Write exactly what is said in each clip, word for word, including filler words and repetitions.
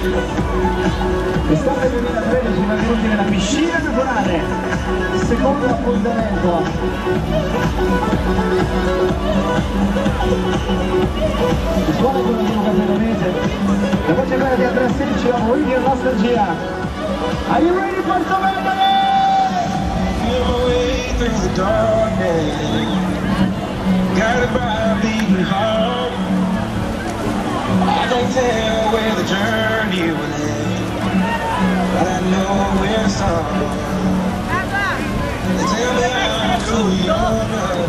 Estate duemilatredici, benvenuti nella piscina naturale, secondo appuntamento. Il suono è quello di Luca Portovenere, la voce è quella di Andrea Sedici, la Bolivia nostalgia. Are you ready, Portovenere? Feel my way through the darkness, guided by a beating heart. I don't tell where the journey will end, but I know where to start. They tell me I'm too young,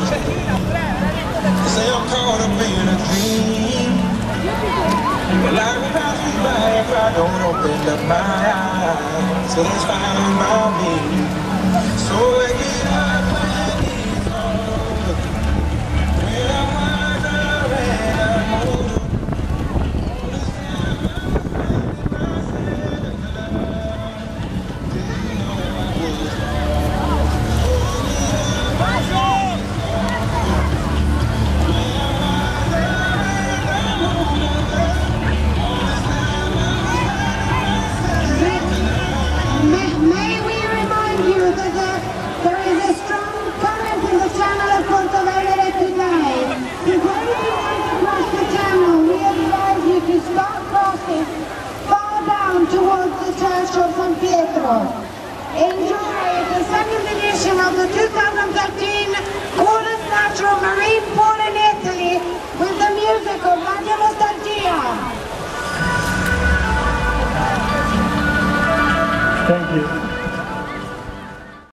they say I'm caught up in a dream, but life will pass me by if I don't open up my eyes. So that's fine by me. So wake it up when it's over, when I'm wiser and I'm older. May we remind you that there, there is a strong current in the channel of Portovenere today. Before you want to cross the channel, we advise you to start crossing far down towards the church of San Pietro. Enjoy the second edition of the two thousand thirteen coolest natural marine pool in Italy with the music of Radio Nostalgia. Thank you.